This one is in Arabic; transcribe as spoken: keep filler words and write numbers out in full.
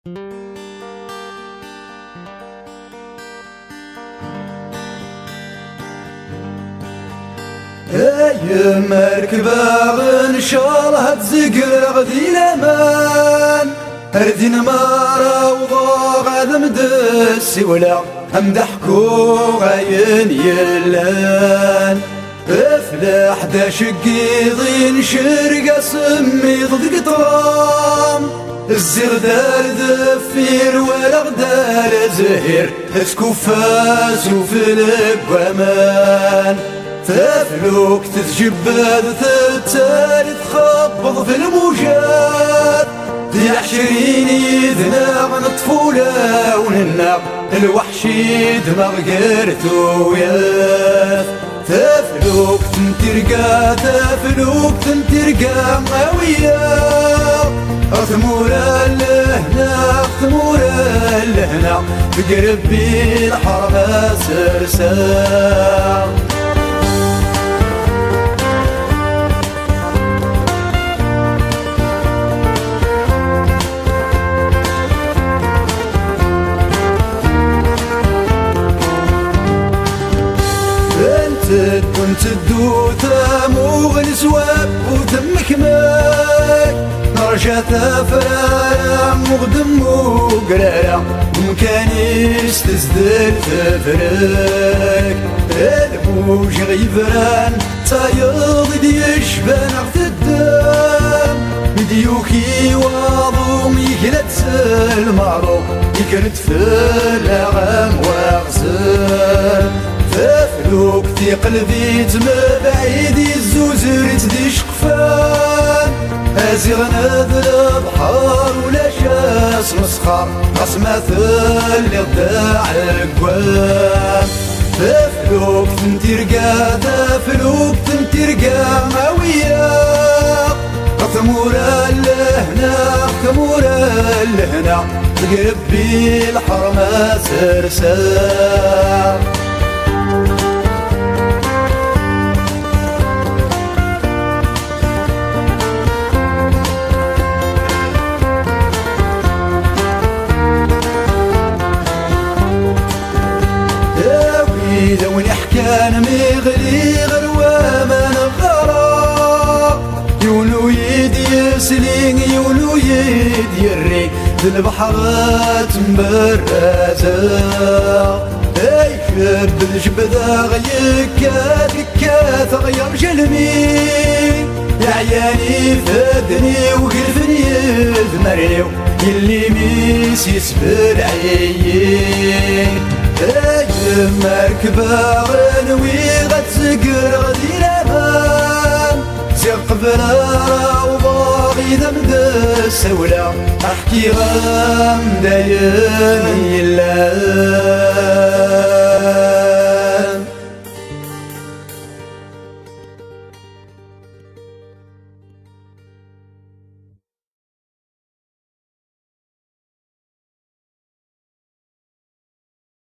اي مركبة ان شاء الله تزقر غدي الامان اردين مارا وضاغ هذا مدسي ولا هم ضحكو غاين يلان افلح دا شقيضين شرقة سمي ضد قطرام الزغ دار دفير ولا غدار زهير اسكوفاس وفي القوامان تفلوك تتجبد تتالي تخبط في الموجات دي عشرين يذناغ من الطفولة ونناغ الوحشي دماغ قرتو وياث تفلوك تنترقى تفلوك تنترقى وياك اثمورا لهنا اثمورا لهنا بقرب بي الحرب سرسا كنت تدو ثاموغ السواب وتمك ماك نرجع ثافرا مغدم وقرارا مكاني استزدل تفرك الموج غيبران تايض ديشبان عقد الدم مديوكي واضوم يكلت المعروف يكرت في العام واغسل تفلوك تي قلبي تمبعيد الزوزر تدي شقفان ازيغنا ذا بحار ولا شاس مسخر راس مثل يضاع القوام تفلوك تنترقى تفلوك تنترقى وياك ثمورا لهنا ثمورا لهنا تقرب بي الحرمة سرسا لو نحكان مغلي غروا من غرا يولو يد يسلين يولو يد يري في البحر تنبرزا اي شب الجبدة غيكات كات غير جلمي يا عياني فدني وقلفني ذمرني يلي ميس يسبر عيين اي مركبة غنوي غتسقر غدي لابان زيغ قبرة وباغي ذمد السولة احكي غام دايم يلا